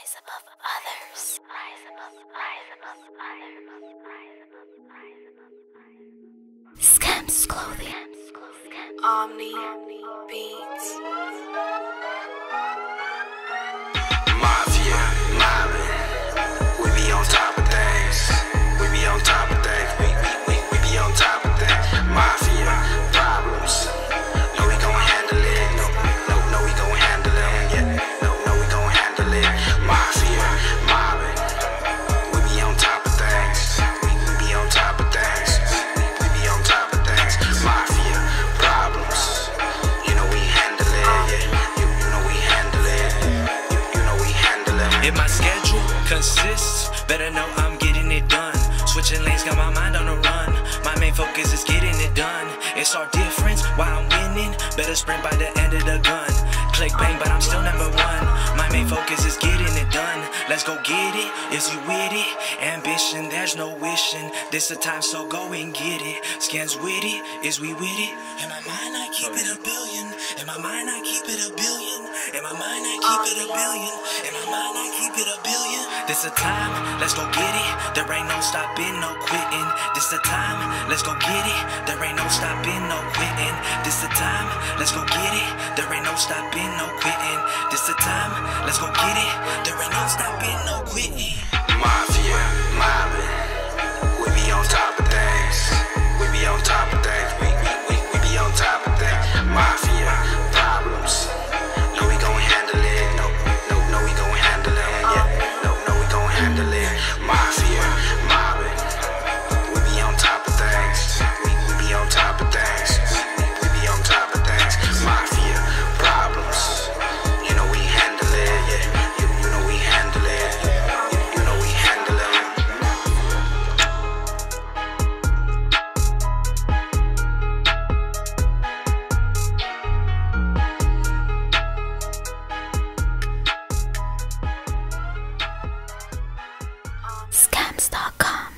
Rise above others. Rise above, rise above, rise above, rise above, rise above. Skems Clothing. Omni Beats. Mafia, mobbing. We be on top of things. We be on top of things. We be on top of things. Mafia, problems. No, we gon' handle it. No, we gon' handle it. Yeah, no, we gon' handle it. Mafia, mobbing. We be on top of things. We be on top of things. We be on top of things. Mafia, problems. You know we handle it. Yeah, you know we handle it. You know we handle it. If my schedule consists, better know I'm getting it done. Switching lanes, got my mind on the run. My main focus is getting it done. It's our difference, why I'm winning. Better sprint by the end of the gun. Click bang, but I'm still number one. My main focus is getting it done. Let's go get it, is you with it? Ambition, there's no wishing. This the time, so go and get it. Skins with it, is we with it? In my mind, I keep it a billion. In my mind, I keep it a billion. In my mind, I keep it a billion. In my mind, I keep it a billion. This the time, let's go get it. There ain't no stopping, no quitting. This the time, let's go get it. There ain't no stopping, no quitting. This the time, let's go get it. There ain't no stopping, no quitting. This the time, let's go get it. There ain't no stopping, no quitting. Mafia.